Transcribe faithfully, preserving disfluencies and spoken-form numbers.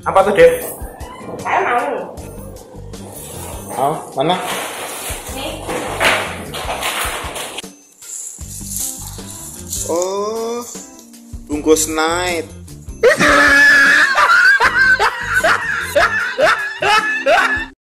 Apa tuh, Dev? Saya mau. Oh, mana? Nih. Oh, bungkus night.